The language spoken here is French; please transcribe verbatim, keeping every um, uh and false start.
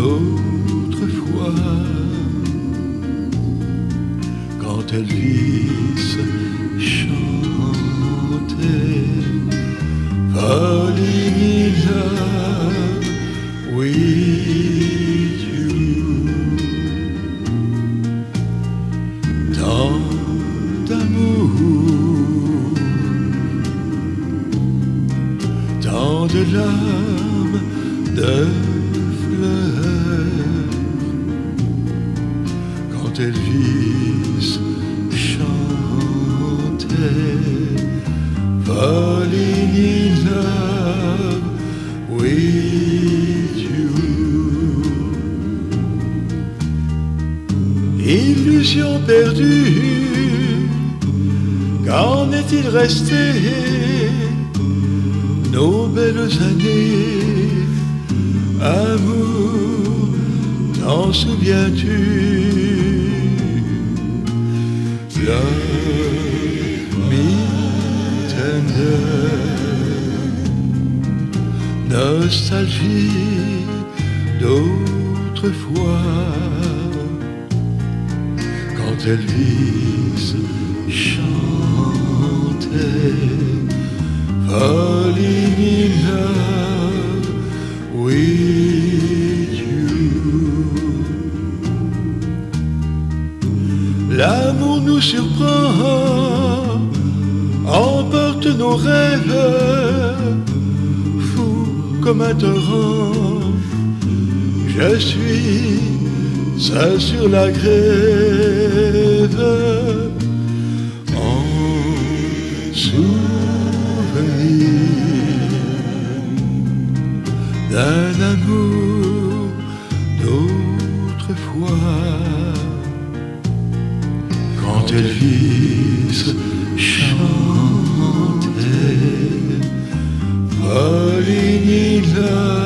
d'autrefois, quand Elvis chantait Falling in love with you. Tant d'amour, tant de larmes, de fleurs, quand Elvis chantait Falling in love with you. Illusion perdue, qu'en est-il resté? Nos belles années, amour, t'en souviens-tu? Love me tender, nostalgie d'autrefois, quand Elvis chantait Falling in love with you. L'amour nous surprend, emporte nos rêves, fou comme un torrent. Je suis seul sur la grève, en souvenir d'un amour d'autrefois, quand Elvis chantait Falling in love